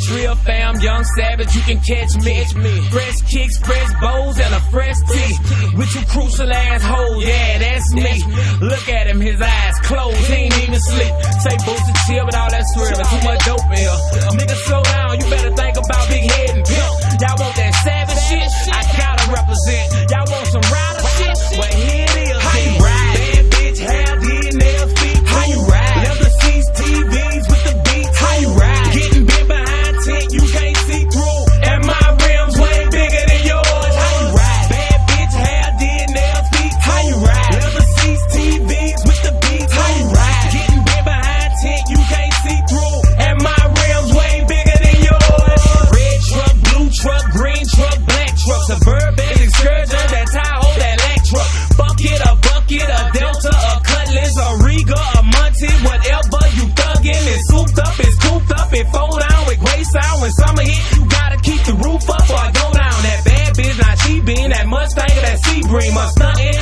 real fam, young savage, you can catch me. Fresh kicks, fresh bows, and a fresh tee. With you crucial assholes, yeah, that's me. Look at him, his eyes closed, he ain't even sleep. Say boost and chill with all that swerving, too much dope here. Nigga, slow down, you better think about big head and pimp. Y'all want that savage shit? I gotta represent. Y'all want some rider shit? Well, here it is. How you ride? Bad bitch, hair, did nails, feet. How you ride? Leather seats, TVs with the beats. How you ride? Getting bent behind tent, you can't see through. And my rims way bigger than yours. How you ride? Bad bitch, hair, did nails, feet. How you ride? Leather seats, TVs with the beats. How you ride? Getting bent behind tent, you can't see through. And my rims way bigger than yours. Red truck, blue truck, green truck, black truck, Suburban, Excursion, that Tahoe, that Lack truck. Bucket, a Delta, a Cutlass, a Riga, a Monty, whatever you thuggin'. It's souped up, it's cooped up, it fold down with great sound. When summer hit, you gotta keep the roof up or I go down. That bad bitch, now she been that Mustang or that Sebring, a stuntin'.